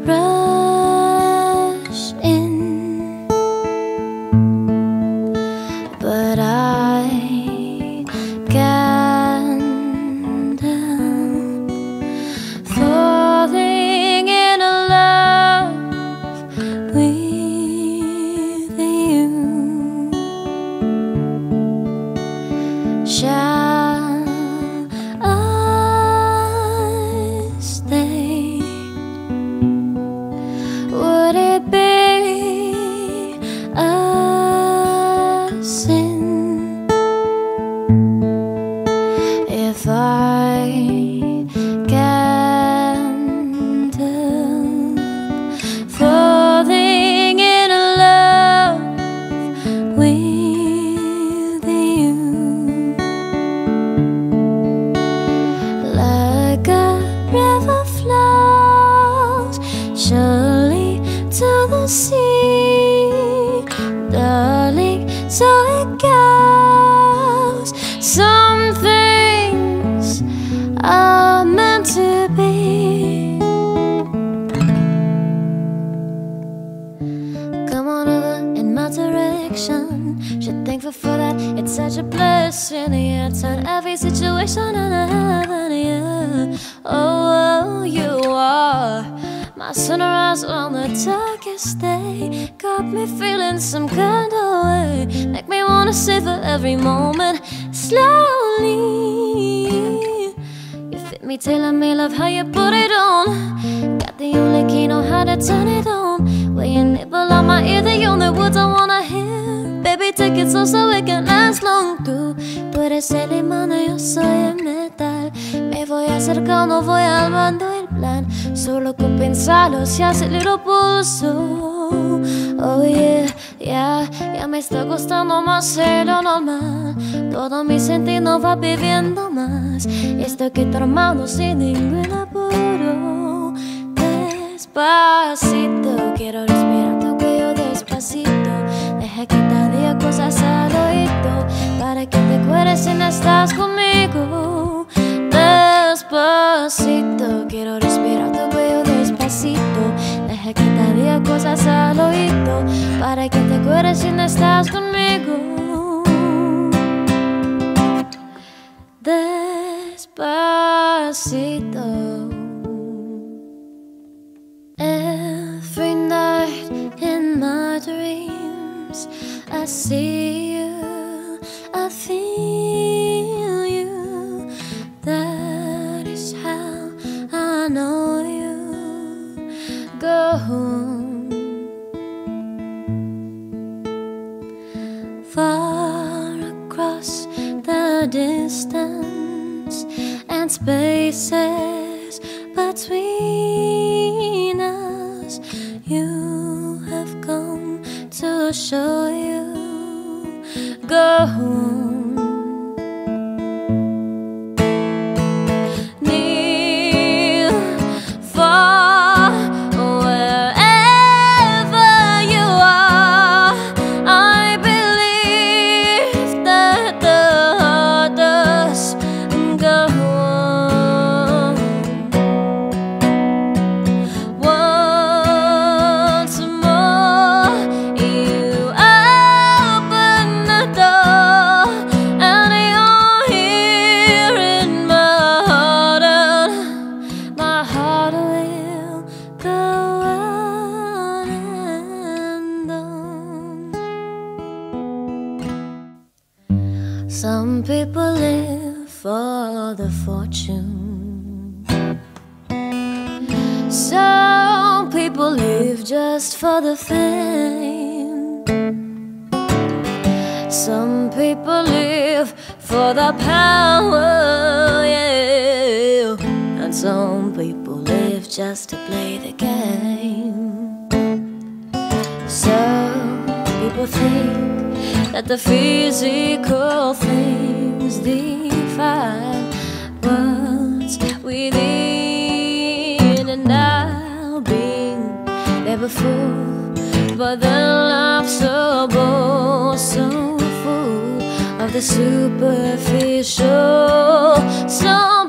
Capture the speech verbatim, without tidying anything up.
rush in, but I can't help falling in love with you. Shall I stay? Would it be a sin if I can't help falling in love with you? Like a river flows surely to the sea, darling, so it goes. Some things are meant to be. Come on over in my direction. Should thankful for that. It's such a blessing. Yeah, turn every situation into heaven. Yeah. Oh, you are my sunrise on the darkest day. Got me feeling some kind of way. Make me wanna savor every moment slowly. You fit me, tailor me, love how you put it on. Got the only key, know how to turn it on. When you nibble on my ear, the only words I wanna hear. Baby, take it slow so it can last long. Tú, tú eres el imán, yo soy el metal. Me voy acercando, voy armando el plan. Solo con pensarlo se acelera el pulso. Oh yeah, yeah, ya me está costando más de lo normal. Todo mi sentido va viviendo más. Estoy aquí tomando sin ningún apuro. Despacito, quiero respirar tu cuello despacito. Deja que te diga cosas al oído, para que te acuerdes si no estás conmigo. Despacito, quiero respirar tu cuello despacito. Deja que te diga cosas al oído, para que te acuerdes si no estás conmigo. Despacito. Every night in my dreams I see you, I feel you. That is how I know you. Go home. Far across the distance and spaces between us, you have come to show you. Go home. Near, far, wherever you are, I believe that the heart does go home. Once more, you open the door, and you're here in my heart, and my heart will go on and on. Some people live for the fortune. Some people live just for the fame. Some people live for the power, yeah. And some people live just to play the game. Some people think that the physical things define what's within, and I've been there before, but then life's so bold, so full of the superficial. So